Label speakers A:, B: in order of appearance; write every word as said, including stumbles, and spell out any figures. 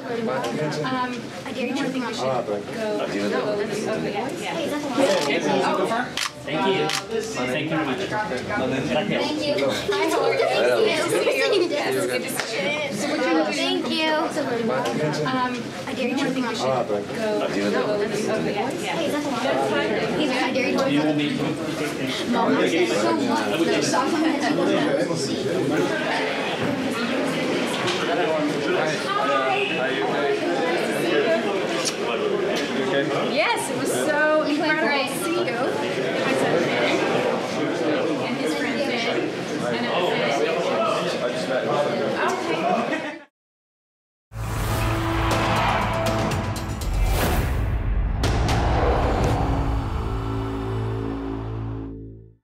A: Um, I dare you to think we should go. Hey, that's a lot.
B: Thank you. Thank you very much.
A: Thank you. Hi, how are you? Thank you. Um, I dare you to think we should go. Hey, that's a lot. Hey, I dare you to think. No, not so much.